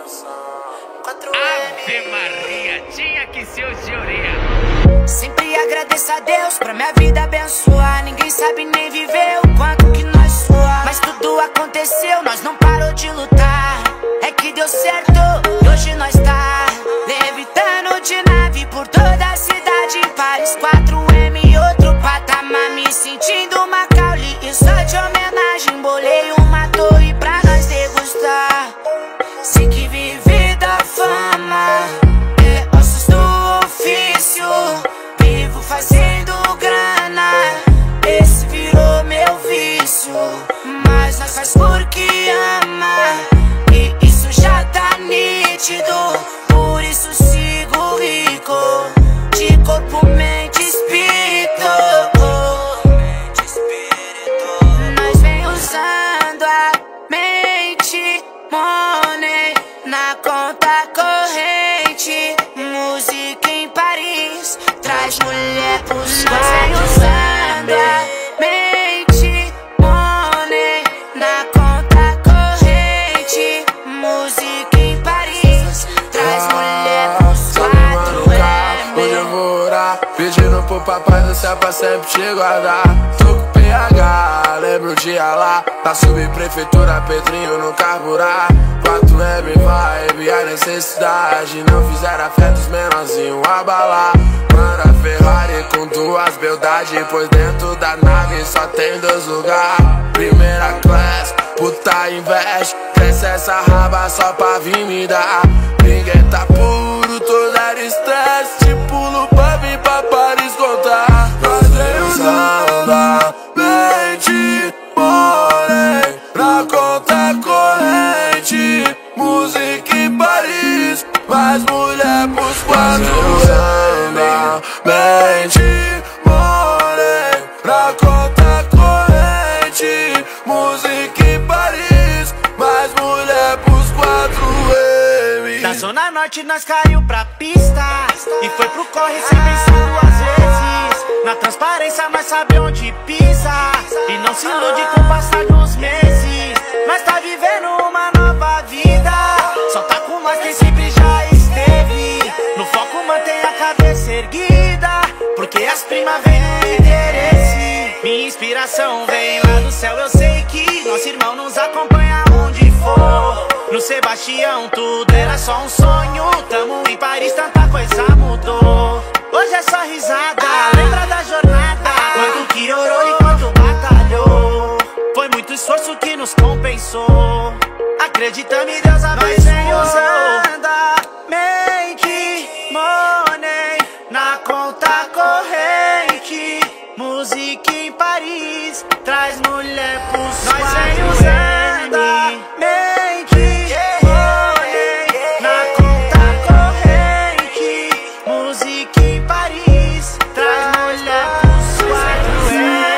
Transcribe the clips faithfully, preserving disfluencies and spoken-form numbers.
Ave Maria, tinha que ser o Gioria. Sempre agradeço a Deus pra minha vida abençoar. Ninguém sabe nem viver o quanto que nós suar. Mas tudo aconteceu, nós não parou de lutar. É que deu certo, e hoje nós tá levitando de nave por toda a cidade. Em Paris, quatro M e outro patamar. Me sentindo Macaulay e só de homenagem. Bolei uma torre pra nós degustar. Sei que viver da fama é ossos do ofício. Vivo fazendo grana, esse virou meu vício. Mas nós faz porque ama, e isso já tá nítido. Por isso sigo rico, de corpo, mente, espírito. Nós vem usando a mente, money na conta corrente. Música em Paris traz mulher pros quatro. Vem usando a mente, money na conta corrente. Música em Paris traz mulher pros quatro. Onde eu vou orar, pedindo pro papai do céu pra sempre te guardar. Tô com P H, lembro o dia lá na subprefeitura, Pedrinho no carburar. quatro M vibe, a necessidade. Não fizeram a fé dos menorzinhos abalar. Manda Ferrari com duas beldades, pois dentro da nave só tem dois lugares. Primeira classe, puta investe, cresce essa raba só pra vir me dar. Ninguém tá puro, tô zero estresse, tipo Lupa vim pra Paris contar. Nós vem usando a mente, money na conta corrente. Música em Paris, mais mulher pros quatro. Usando a mente, money na conta corrente. Música em Paris, mais mulher pros quatro M. Da Zona Norte nós caiu pra pista e foi pro corre sem pensar duas vezes. Na transparência nós sabe onde pisa e não se ilude com o passar dos meses. Nós tá vivendo uma nova vida, só tá com nós quem sempre já esteve. No foco mantém a cabeça erguida, porque as primas vêm no interesse. Minha inspiração vem lá do céu, eu sei que nosso irmão nos acompanha onde for. No Sebastião tudo era só um sonho, tamo em Paris, tanta coisa mudou. Hoje é só risada, lembra da jornada, quanto que orou e quanto batalhou. Foi muito esforço que nos compensou, acreditamos em Deus, a vez vem usando a mente, money na conta corrente. Música em Paris traz mulher pros nós quatro. Vem usando a mente, money na conta corrente. Música em Paris traz mulher pros quatro.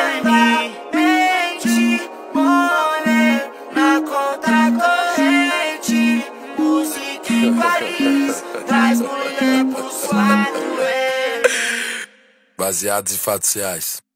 Mente, money na conta corrente. Música em Paris traz mulher pros quatro. Baseados em fatos reais.